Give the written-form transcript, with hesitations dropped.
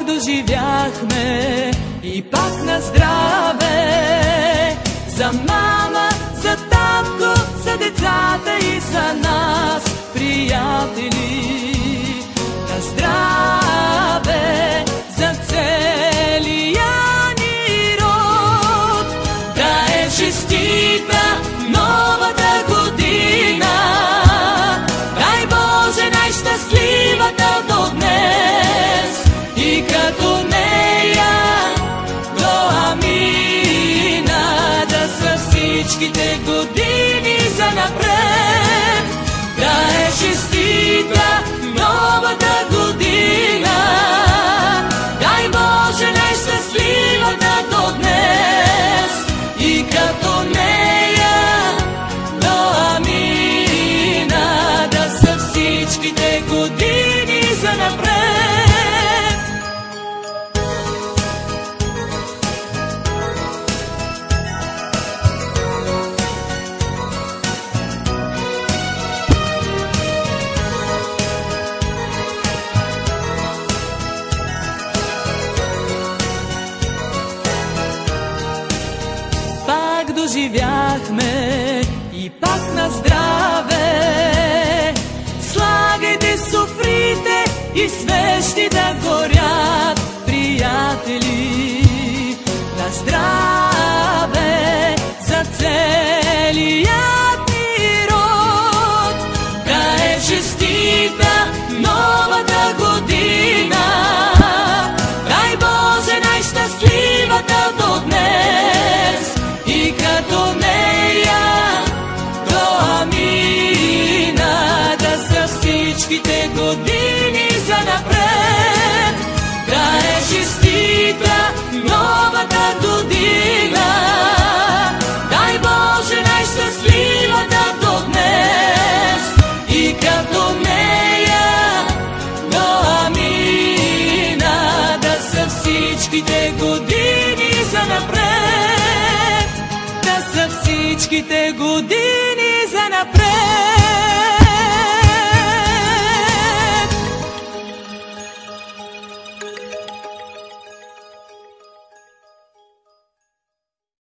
доживяхме и пак на здраве. За мама, за татко, за децата и за нас, приятели. На здраве за целия ни род. Да е честита новата година. Дай Боже най-щастливата до днес и като нея до амина. Да са всичките години за напред. Да е честита новата година. Дай Боже най-щастливата до днес и като нея до амина. Да са всичките години за напред. Пак доживяхме и пак на здраве. Слагайте софрите и свещи да горят, приятели. На здраве за целият ни род. Да е честита новата година. Дай Боже най-щастливата до днес и като нея до амина. Да са всичките години за напред. Да е честита новата година. Дай Боже най-щастливата до днес и като нея до амина. Да са всичките години за напред. Да са всичките години